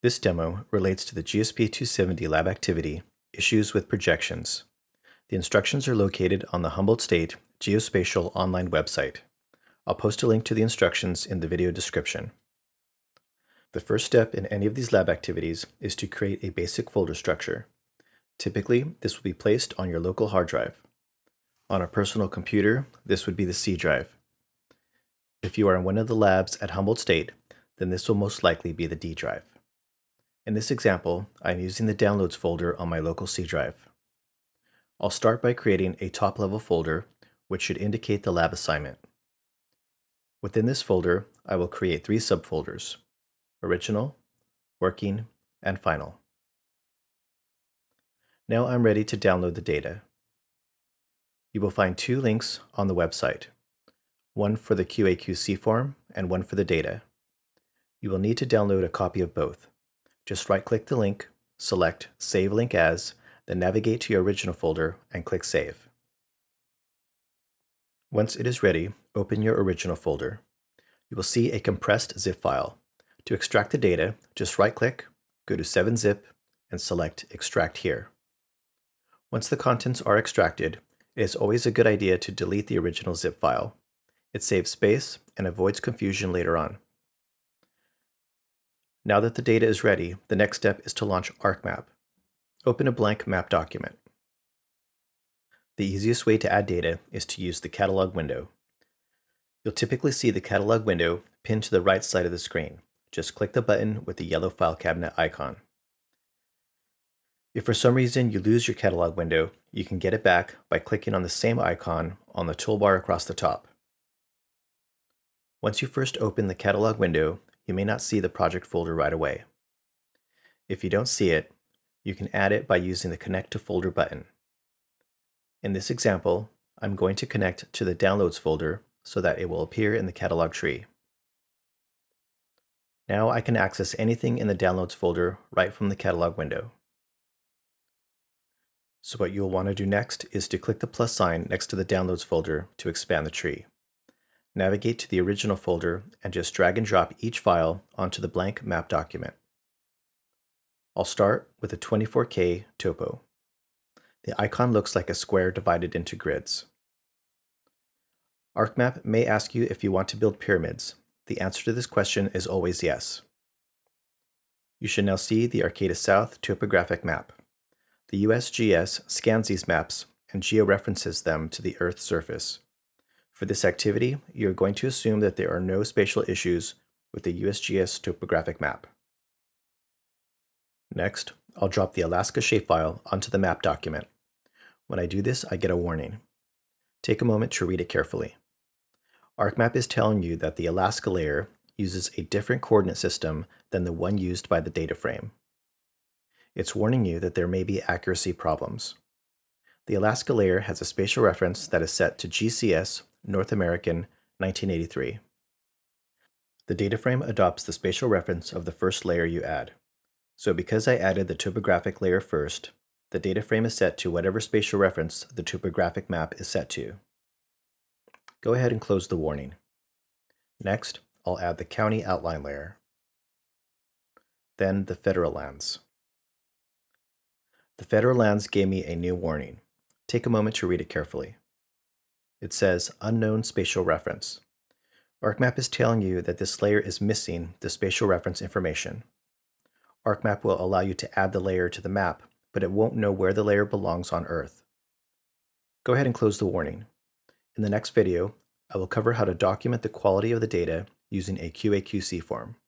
This demo relates to the GSP 270 lab activity, Issues with Projections. The instructions are located on the Humboldt State Geospatial online website. I'll post a link to the instructions in the video description. The first step in any of these lab activities is to create a basic folder structure. Typically, this will be placed on your local hard drive. On a personal computer, this would be the C drive. If you are in one of the labs at Humboldt State, then this will most likely be the D drive. In this example, I'm using the Downloads folder on my local C drive. I'll start by creating a top-level folder, which should indicate the lab assignment. Within this folder, I will create 3 subfolders: Original, Working, and Final. Now I'm ready to download the data. You will find 2 links on the website, one for the QA/QC form and one for the data. You will need to download a copy of both. Just right-click the link, select Save Link As, then navigate to your original folder and click Save. Once it is ready, open your original folder. You will see a compressed zip file. To extract the data, just right-click, go to 7-zip, and select Extract Here. Once the contents are extracted, it is always a good idea to delete the original zip file. It saves space and avoids confusion later on. Now that the data is ready, the next step is to launch ArcMap. Open a blank map document. The easiest way to add data is to use the catalog window. You'll typically see the catalog window pinned to the right side of the screen. Just click the button with the yellow file cabinet icon. If for some reason you lose your catalog window, you can get it back by clicking on the same icon on the toolbar across the top. Once you first open the catalog window, you may not see the project folder right away. If you don't see it, you can add it by using the Connect to Folder button. In this example, I'm going to connect to the Downloads folder so that it will appear in the catalog tree. Now I can access anything in the Downloads folder right from the catalog window. So what you'll want to do next is to click the plus sign next to the Downloads folder to expand the tree. Navigate to the original folder and just drag and drop each file onto the blank map document. I'll start with a 24K topo. The icon looks like a square divided into grids. ArcMap may ask you if you want to build pyramids. The answer to this question is always yes. You should now see the Arcata South topographic map. The USGS scans these maps and georeferences them to the Earth's surface. For this activity, you're going to assume that there are no spatial issues with the USGS topographic map. Next, I'll drop the Alaska shapefile onto the map document. When I do this, I get a warning. Take a moment to read it carefully. ArcMap is telling you that the Alaska layer uses a different coordinate system than the one used by the data frame. It's warning you that there may be accuracy problems. The Alaska layer has a spatial reference that is set to GCS North American 1983. The data frame adopts the spatial reference of the first layer you add. So because I added the topographic layer first, the data frame is set to whatever spatial reference the topographic map is set to. Go ahead and close the warning. Next, I'll add the county outline layer. Then the federal lands. The federal lands gave me a new warning. Take a moment to read it carefully. It says Unknown Spatial Reference. ArcMap is telling you that this layer is missing the spatial reference information. ArcMap will allow you to add the layer to the map, but it won't know where the layer belongs on Earth. Go ahead and close the warning. In the next video, I will cover how to document the quality of the data using a QA/QC form.